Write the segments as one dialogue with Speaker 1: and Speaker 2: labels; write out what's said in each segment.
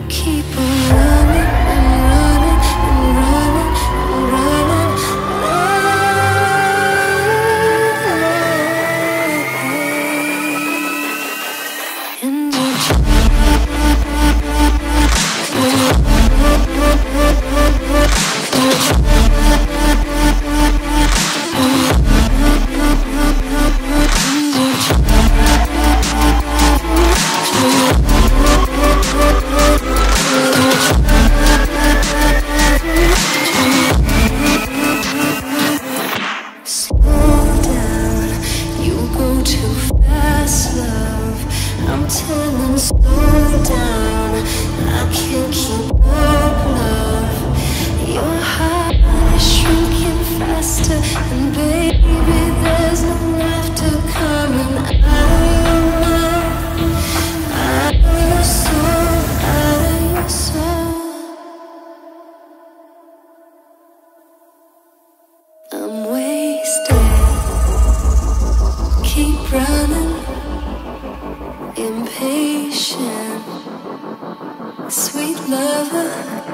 Speaker 1: keep on running and running and running and running. And you I'm telling, slow down. I can't keep up, love. Your heart is shrinking faster, and baby, there's no laughter coming out of your soul, out of your soul. I'm wasted. Keep running. Impatient, sweet lover,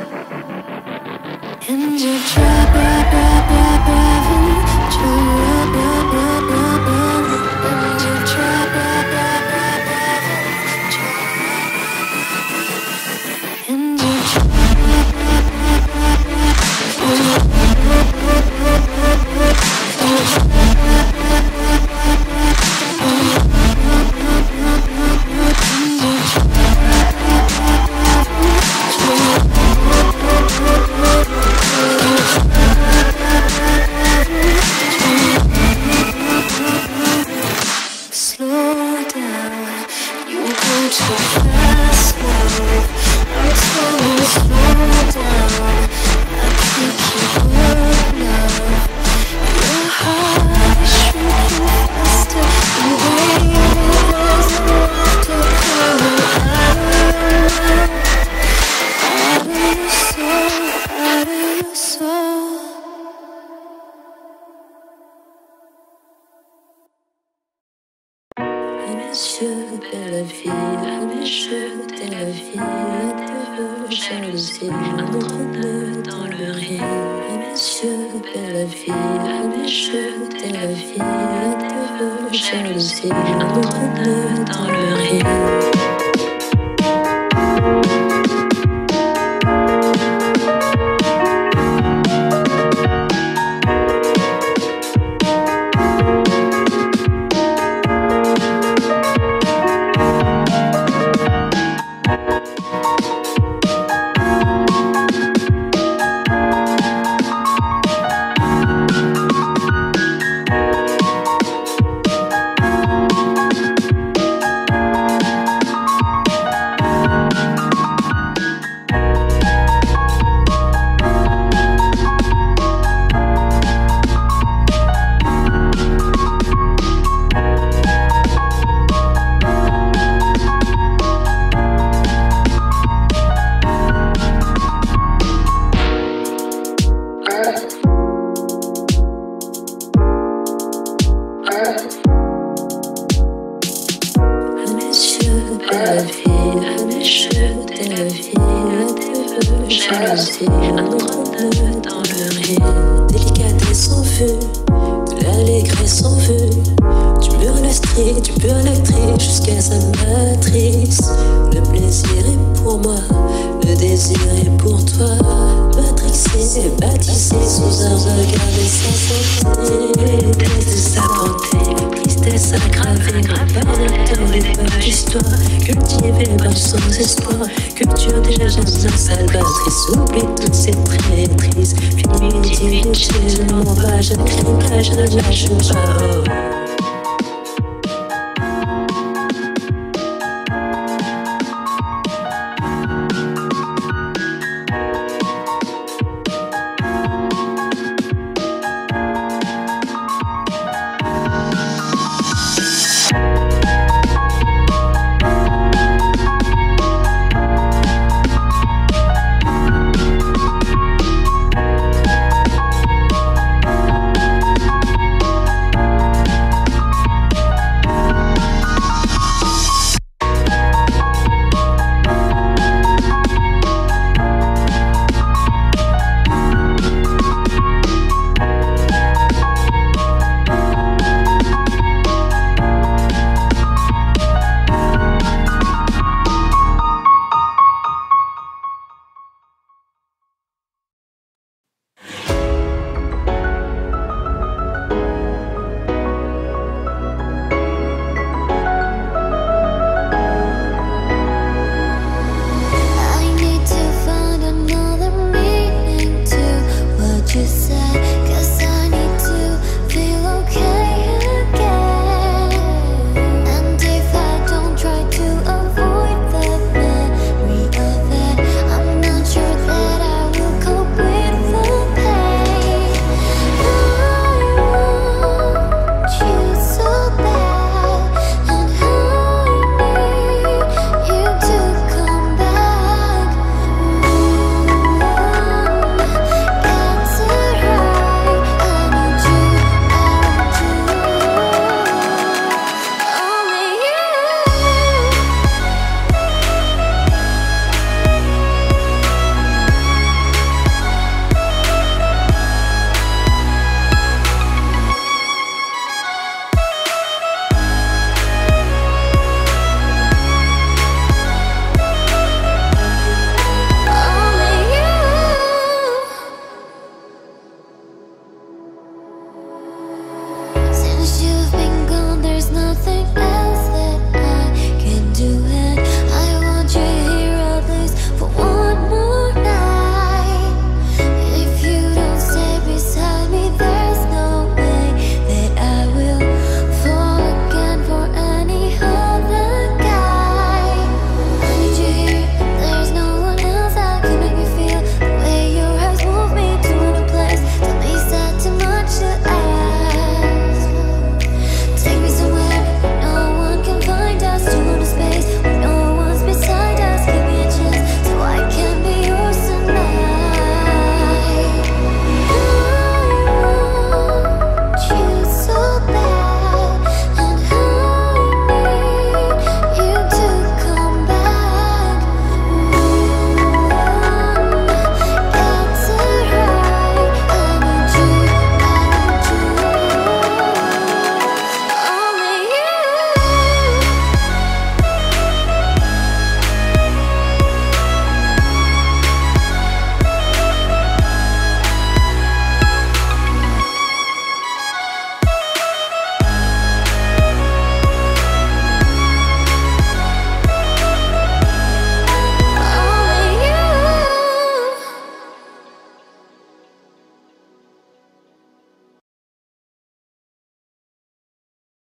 Speaker 1: and you're driving, and you're Monsieur de la ville, monsieur de la ville, de jalousie, un drôle dans le rire. Monsieur de la ville, monsieur de la ville, de jalousie, un drôle dans le rire. Jalousie, un drôle dans le rire. Délicatesse en vue, de l'allégresse en vue. Du mur lastré, du beurre électrique jusqu'à sa matrice. Le plaisir est pour moi, le désir est pour toi. Matrixé, baptisé sous un regard des sans santé. Test de sa beauté, tristesse aggravée par le les pages d'histoire. Cultivée par sans espoir, culture déjà jeunes salvatrice. Oublie toutes ces traîtrises, fini d'y chez le mon page, un cri, je ne lâche pas.